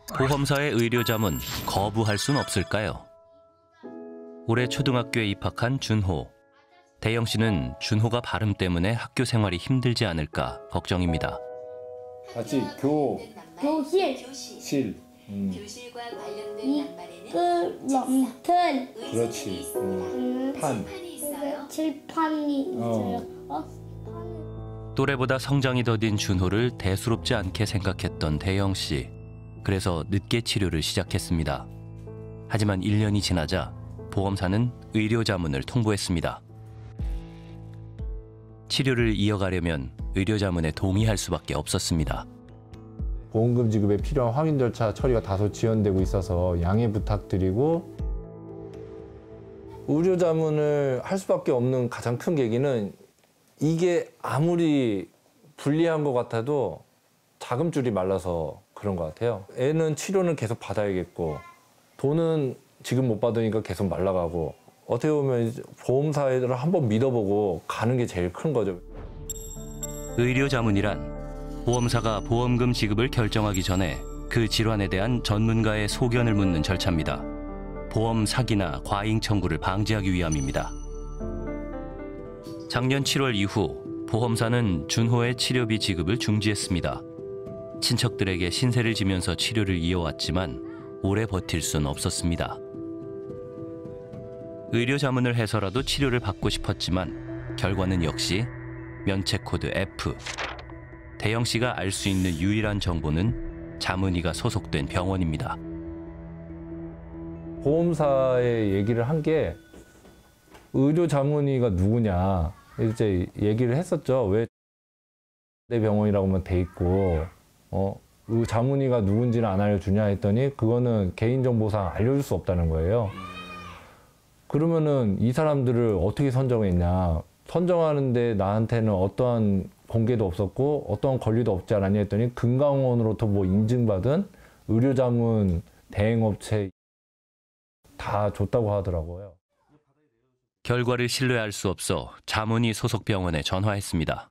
보험사의 의료자문 거부할 순 없을까요? 올해 초등학교에 입학한 준호. 대영 씨는 준호가 발음 때문에 학교 생활이 힘들지 않을까 걱정입니다. 같이 교실. 교실과 관련된 미끄럼틀. 그렇지. 판. 칠판이 있어요. 또래보다 성장이 더딘 준호를 대수롭지 않게 생각했던 대영 씨. 그래서 늦게 치료를 시작했습니다. 하지만 1년이 지나자 보험사는 의료자문을 통보했습니다. 치료를 이어가려면 의료자문에 동의할 수밖에 없었습니다. 보험금 지급에 필요한 확인 절차 처리가 다소 지연되고 있어서 양해 부탁드리고, 의료자문을 할 수밖에 없는 가장 큰 계기는 이게 아무리 불리한 것 같아도 자금줄이 말라서 그런 것 같아요. 애는 치료는 계속 받아야겠고 돈은 지금 못 받으니까 계속 말라가고, 어떻게 보면 보험사를 한번 믿어보고 가는 게 제일 큰 거죠. 의료자문이란 보험사가 보험금 지급을 결정하기 전에 그 질환에 대한 전문가의 소견을 묻는 절차입니다. 보험 사기나 과잉 청구를 방지하기 위함입니다. 작년 7월 이후 보험사는 준호의 치료비 지급을 중지했습니다. 친척들에게 신세를 지면서 치료를 이어왔지만 오래 버틸 순 없었습니다. 의료자문을 해서라도 치료를 받고 싶었지만 결과는 역시 면책 코드 F. 대영 씨가 알 수 있는 유일한 정보는 자문의가 소속된 병원입니다. 보험사에 얘기를 한 게 의료 자문의가 누구냐 이제 얘기를 했었죠. 왜 내 병원이라고만 돼 있고 그 자문의가 누군지는 안 알려주냐 했더니 그거는 개인정보상 알려줄 수 없다는 거예요. 그러면은 이 사람들을 어떻게 선정했냐. 선정하는데 나한테는 어떠한 공개도 없었고 어떠한 권리도 없지 않았냐 했더니 금강원으로부터 뭐 인증받은 의료자문 대행업체 다 줬다고 하더라고요. 결과를 신뢰할 수 없어 자문의 소속 병원에 전화했습니다.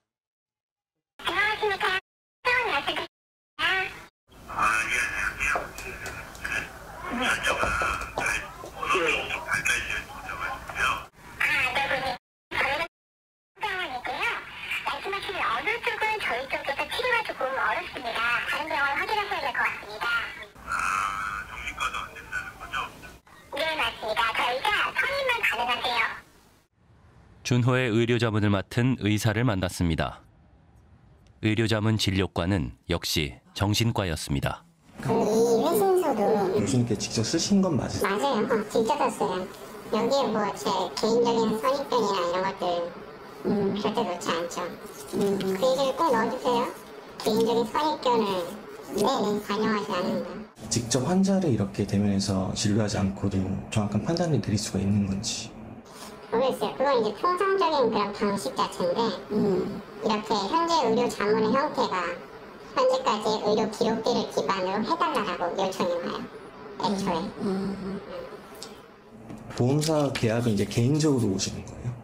준호의 의료자문을 맡은 의사를 만났습니다. 의료자문 진료과는 역시 정신과였습니다. 이 회신서도 교수님께 직접 쓰신 건 맞으세요? 맞아요. 진짜 썼어요. 여기에 뭐 제 개인적인 선입견이나 이런 것들 절대 넣지 않죠. 그 얘기를 꼭 넣어주세요. 개인적인 선입견을 반영하지 않는다. 직접 환자를 이렇게 대면해서 진료하지 않고도 정확한 판단을 내릴 수가 있는 건지. 모르겠어요. 그건 이제 통상적인 그런 방식 자체인데 이렇게 현재 의료 자문의 형태가 현재까지 의료 기록들을 기반으로 해달라고 요청이 와요. 애초에. 보험사 계약은 이제 개인적으로 오시는 거예요?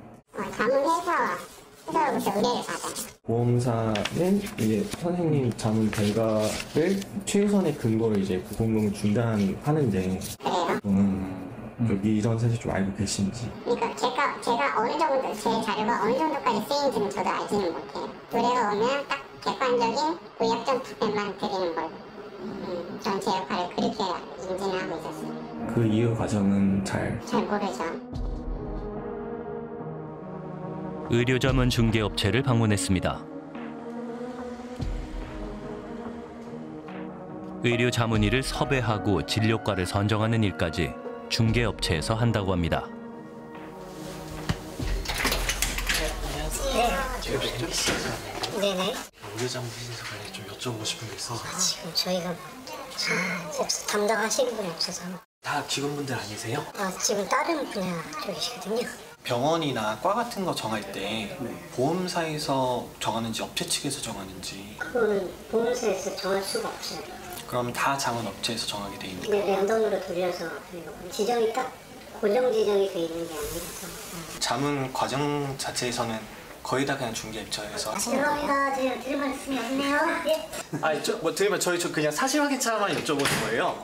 자문회사로부터 의뢰를 받아요. 보험사는 이제 선생님 자문 결과를 최우선의 근거로 이제 보험금을 중단하는데, 그래요? 여기 이런 사실 좀 알고 계신지. 그러니까 제가 어느 정도 제 자료가 어느 정도까지 쓰인지는 저도 알지는 못해요. 의뢰가 오면 딱 객관적인 의학적 답변만 드리는 걸로. 전 제 역할을 그렇게 인지는 하고 있었어요. 그 이후 과정은 잘 모르죠. 의료자문 중개업체를 방문했습니다. 의료자문의를 섭외하고 진료과를 선정하는 일까지 중개업체에서 한다고 합니다. 네네. 의료자문 비즈니스 관련 좀 여쭤보고 싶은 게 있어서. 지금 저희가 담당하시는 분이 없어서. 다 직원분들 아니세요? 지금 다른 분야 쪽이시거든요. 병원이나 과 같은 거 정할 때 보험사에서 정하는지 업체 측에서 정하는지. 그거는 보험사에서 정할 수가 없어요. 그럼 다 자문업체에서 정하게 돼 있는 거예요? 네, 랜덤으로 돌려서 지정이 딱 고정 지정이 돼 있는 게 아니라서. 자문 과정 자체에서는 거의 다 그냥 중개 입장에서. 죄송합니다. 제가 드릴 말씀이 없네요. 예. 아니 뭐 드리면 저희 그냥 사실 확인차만 여쭤보는 거예요.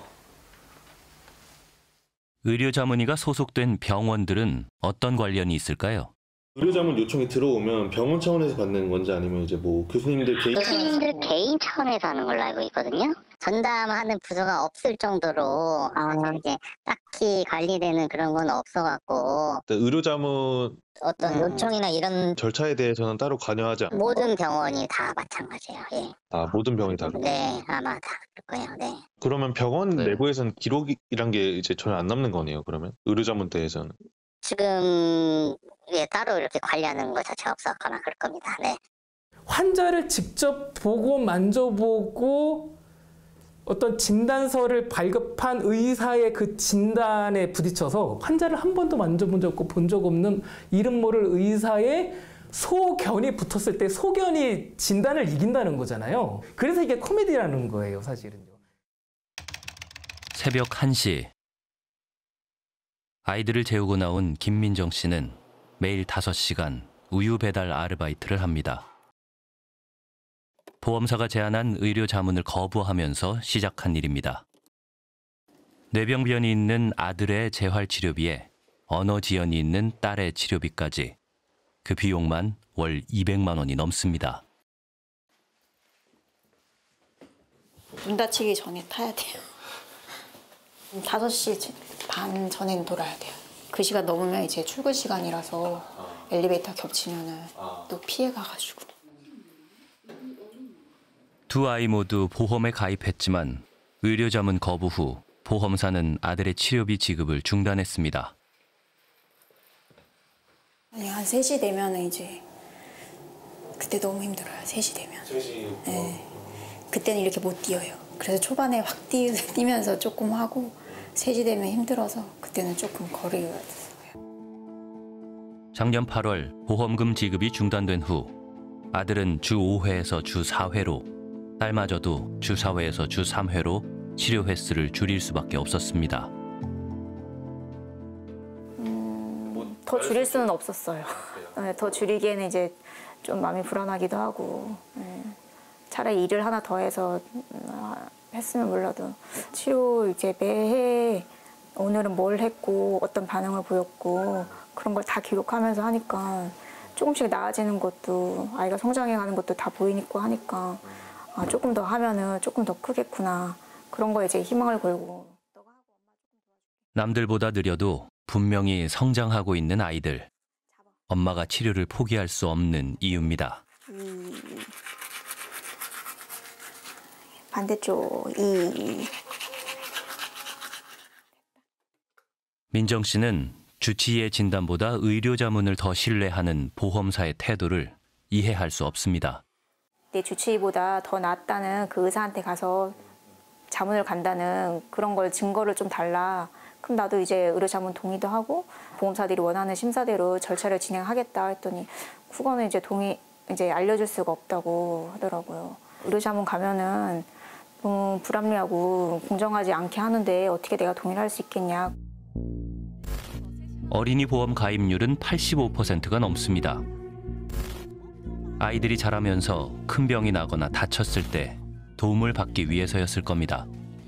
의료자문의가 소속된 병원들은 어떤 관련이 있을까요? 의료자문 요청이 들어오면 병원 차원에서 받는 건지 아니면 이제 뭐 교수님들 개인 차원에서 하는 걸로 알고 있거든요. 전담하는 부서가 없을 정도로 이제 딱히 관리되는 그런 건 없어갖고 의료자문 어떤 요청이나 이런 절차에 대해서는 따로 관여하지 않고 모든 병원이 다 마찬가지예요. 예. 모든 병원이 다 네, 아마 다 그럴 거예요. 네. 그러면 병원 내부에서는 기록이란 게 이제 전혀 안 남는 거네요. 그러면 의료자문대에서는 지금 따로 이렇게 관리하는 것 자체가 없었거나 그럴 겁니다. 네. 환자를 직접 보고 만져보고 어떤 진단서를 발급한 의사의 그 진단에 부딪혀서 환자를 한 번도 만져본 적 없고 본 적 없는 이름 모를 의사의 소견이 붙었을 때 소견이 진단을 이긴다는 거잖아요. 그래서 이게 코미디라는 거예요, 사실은요. 새벽 1시. 아이들을 재우고 나온 김민정 씨는 매일 5시간 우유 배달 아르바이트를 합니다. 보험사가 제안한 의료 자문을 거부하면서 시작한 일입니다. 뇌병변이 있는 아들의 재활 치료비에 언어 지연이 있는 딸의 치료비까지 그 비용만 월 200만 원이 넘습니다. 눈 다치기 전에 타야 돼요. 5시 반 전엔 돌아야 돼요. 그 시간 넘으면 이제 출근 시간이라서 엘리베이터 겹치면은 또 피해가가지고. 두 아이 모두 보험에 가입했지만 의료자문 거부 후 보험사는 아들의 치료비 지급을 중단했습니다. 아니, 한 3시 되면 이제 그때 너무 힘들어요. 3시 되면. 3시? 네. 그때는 이렇게 못 뛰어요. 그래서 초반에 확 뛰면서 조금 하고 3시 되면 힘들어서 그때는 조금 거리가 됐어요. 작년 8월 보험금 지급이 중단된 후 아들은 주 5회에서 주 4회로 딸마저도 주 4회에서 주 3회로 치료 횟수를 줄일 수밖에 없었습니다. 더 줄일 수는 없었어요. 네, 더 줄이기에는 이제 좀 마음이 불안하기도 하고 차라리 일을 하나 더 해서 했으면 몰라도 치료 이제 매해 오늘은 뭘 했고 어떤 반응을 보였고 그런 걸 다 기록하면서 하니까 조금씩 나아지는 것도 아이가 성장해가는 것도 다 보이니까 하니까 조금 더 하면은 조금 더 크겠구나 그런 거에 이제 희망을 걸고. 남들보다 느려도 분명히 성장하고 있는 아이들. 엄마가 치료를 포기할 수 없는 이유입니다. 반대쪽 민정 씨는 주치의의 진단보다 의료자문을 더 신뢰하는 보험사의 태도를 이해할 수 없습니다. 내 주치의보다 더 낫다는 그 의사한테 가서 자문을 간다는 그런 걸 증거를 좀 달라. 그럼 나도 이제 의료자문 동의도 하고 보험사들이 원하는 심사대로 절차를 진행하겠다 했더니 그거는 이제 알려줄 수가 없다고 하더라고요. 의료자문 가면은 너무 불합리하고 공정하지 않게 하는데 어떻게 내가 동의를 할 수 있겠냐. 어린이 보험 가입률은 85%가 넘습니다. 아이들이 자라면서 큰 병이 나거나 다쳤을 때 도움을 받기 위해서였을 겁니다.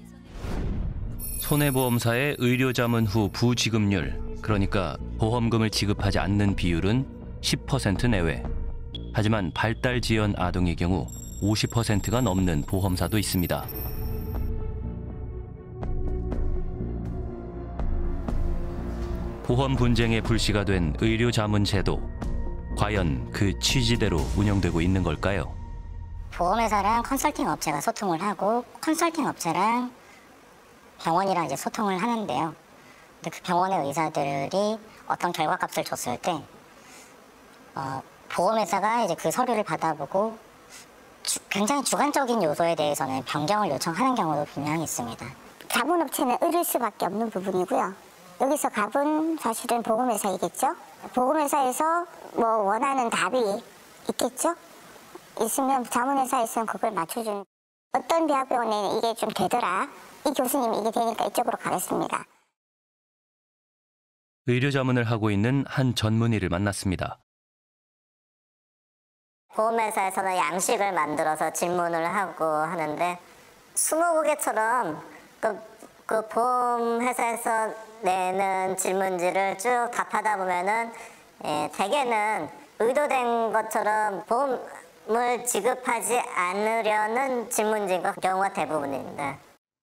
손해보험사의 의료자문 후 부지급률, 그러니까 보험금을 지급하지 않는 비율은 10% 내외. 하지만 발달 지연 아동의 경우 50%가 넘는 보험사도 있습니다. 보험 분쟁의 불씨가 된 의료자문 제도. 과연 그 취지대로 운영되고 있는 걸까요? 보험회사랑 컨설팅 업체가 소통을 하고 컨설팅 업체랑 병원이랑 이제 소통을 하는데요. 근데 그 병원의 의사들이 어떤 결과값을 줬을 때 보험회사가 이제 그 서류를 받아보고 굉장히 주관적인 요소에 대해서는 변경을 요청하는 경우도 분명히 있습니다. 자문업체는 의릴 수밖에 없는 부분이고요. 여기서 갑은 사실은 보험회사이겠죠. 보험회사에서 뭐 원하는 답이 있겠죠. 있으면 자문회사에서는 그걸 맞춰주는. 어떤 대학병원에는 이게 좀 되더라. 이 교수님이 이게 되니까 이쪽으로 가겠습니다. 의료자문을 하고 있는 한 전문의를 만났습니다. 보험회사에서는 양식을 만들어서 질문을 하고 하는데 스무고개처럼 그 보험회사에서 내는 질문지를 쭉 답하다 보면은 대개는 의도된 것처럼 보험을 지급하지 않으려는 질문지인 경우가 대부분입니다.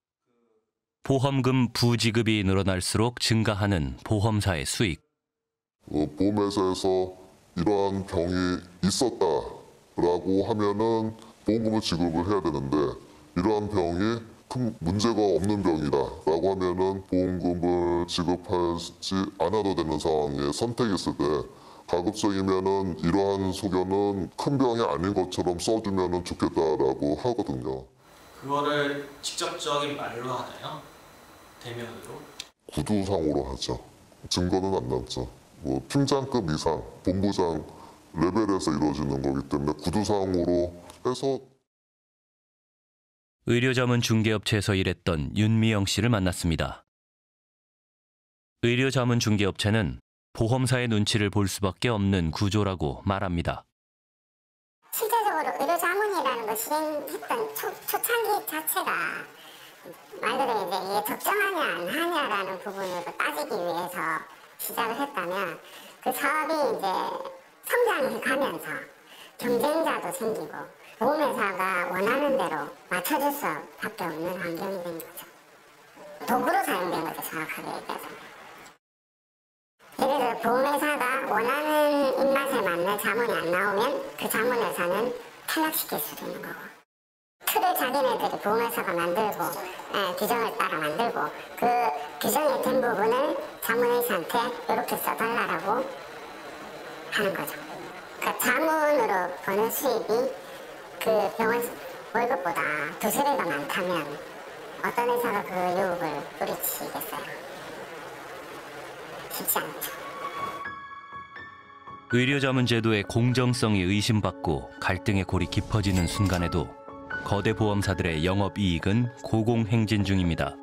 보험금 부지급이 늘어날수록 증가하는 보험사의 수익. 보험회사에서 이러한 병이 있었다라고 하면은 보험금을 지급을 해야 되는데 이러한 병이 큰 문제가 없는 병이다라고 하면은 보험금을 지급하지 않아도 되는 상황에 선택했을 때 가급적이면은 이러한 소견은 큰 병이 아닌 것처럼 써주면은 좋겠다라고 하거든요. 그거를 직접적인 말로 하나요? 대면으로? 구두상으로 하죠. 증거는 안 남죠. 팀장급 이상, 본부장 레벨에서 이루어지는 거기 때문에 구두상으로 해서. 의료자문 중개업체에서 일했던 윤미영 씨를 만났습니다. 의료자문 중개업체는 보험사의 눈치를 볼 수밖에 없는 구조라고 말합니다. 실제적으로 의료자문이라는 걸 실행했던 초창기 자체가 말 그대로 이제 이게 적정하냐 안 하냐라는 부분을 따지기 위해서 시작을 했다면 그 사업이 이제 성장해 가면서 경쟁자도 생기고 보험회사가 원하는 대로 맞춰줄 수밖에 없는 환경이 된 거죠. 도구로 사용된 거죠, 정확하게 얘기해서. 예를 들어 보험회사가 원하는 입맛에 맞는 자문이 안 나오면 그 자문회사는 탈락시킬 수도 있는 거고 틀을 자기네들이 보험회사가 만들고 규정을 따라 만들고 그 규정이 된 부분을 자문회사한테 이렇게 써달라고 하는 거죠. 그러니까 자문으로 버는 수입이 그 병원 월급보다 2~3배가 많다면 어떤 회사가 그 유혹을 뿌리치겠어요? 쉽지 않죠. 의료자문제도의 공정성이 의심받고 갈등의 골이 깊어지는 순간에도 거대 보험사들의 영업이익은 고공행진 중입니다.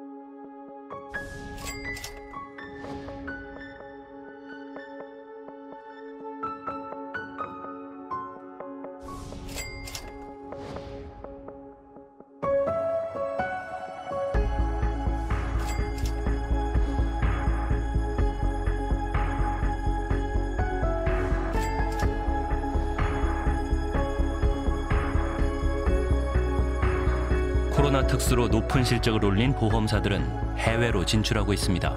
코로나 특수로 높은 실적을 올린 보험사들은 해외로 진출하고 있습니다.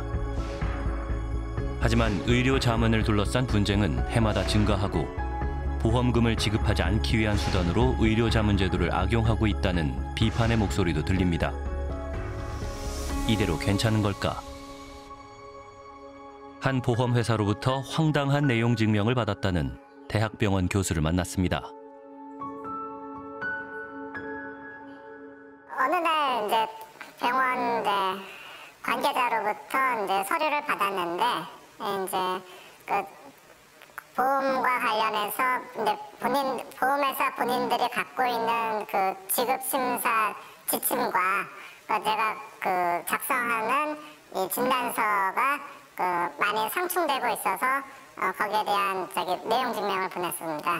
하지만 의료 자문을 둘러싼 분쟁은 해마다 증가하고 보험금을 지급하지 않기 위한 수단으로 의료 자문 제도를 악용하고 있다는 비판의 목소리도 들립니다. 이대로 괜찮은 걸까? 한 보험회사로부터 황당한 내용 증명을 받았다는 대학병원 교수를 만났습니다. 어느 날 이제 병원 관계자로부터 이제 서류를 받았는데 이제 그 보험과 관련해서 이제 보험회사 본인들이 갖고 있는 그 지급 심사 지침과 제가 그 작성하는 이 진단서가 그 많이 상충되고 있어서 거기에 대한 내용 증명을 보냈습니다.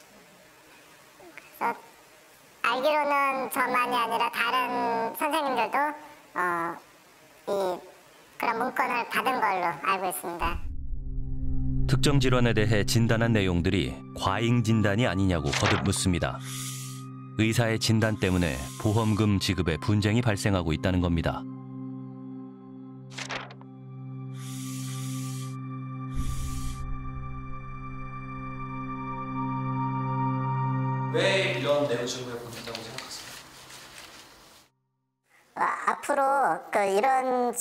그래서 알기로는 저만이 아니라 다른 선생님들도 그런 문건을 받은 걸로 알고 있습니다. 특정 질환에 대해 진단한 내용들이 과잉 진단이 아니냐고 거듭 묻습니다. 의사의 진단 때문에 보험금 지급에 분쟁이 발생하고 있다는 겁니다. 왜 이런 내용 증명을 보낸다고 생각하세요? 앞으로 이런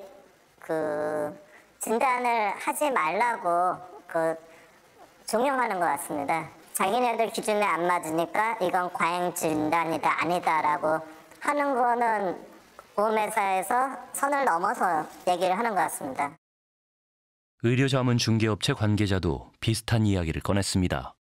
진단을 하지 말라고 종용하는 것 같습니다. 자기네들 기준에 안 맞으니까 이건 과잉 진단이다 아니다라고 하는 거는 보험회사에서 선을 넘어서 얘기를 하는 것 같습니다. 의료자문 중개업체 관계자도 비슷한 이야기를 꺼냈습니다.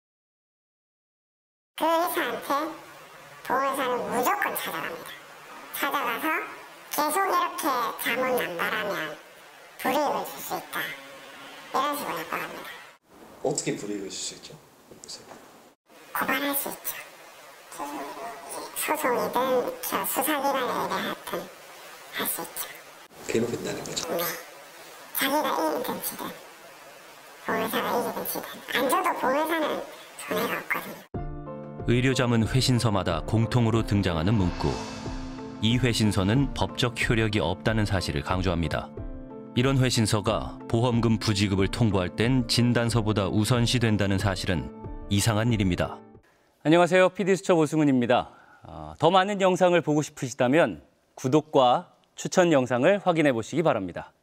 그 회사한테 보험회사는 무조건 찾아갑니다. 찾아가서 계속 이렇게 자문 남발하면 불이익을 줄 수 있다. 이런 식으로 협박합니다. 어떻게 불이익을 줄 수 있죠? 고발할 수 있죠. 소송이든 수사기관에 하여튼 할 수 있죠. 괴롭힌다는 거죠? 네. 자기가 이기든 지든 보험회사가 이기든 지든 안 줘도 보험회사는 손해가 없거든요. 의료자문 회신서마다 공통으로 등장하는 문구. 이 회신서는 법적 효력이 없다는 사실을 강조합니다. 이런 회신서가 보험금 부지급을 통보할 땐 진단서보다 우선시된다는 사실은 이상한 일입니다. 안녕하세요. PD수첩 오승훈입니다. 더 많은 영상을 보고 싶으시다면 구독과 추천 영상을 확인해 보시기 바랍니다.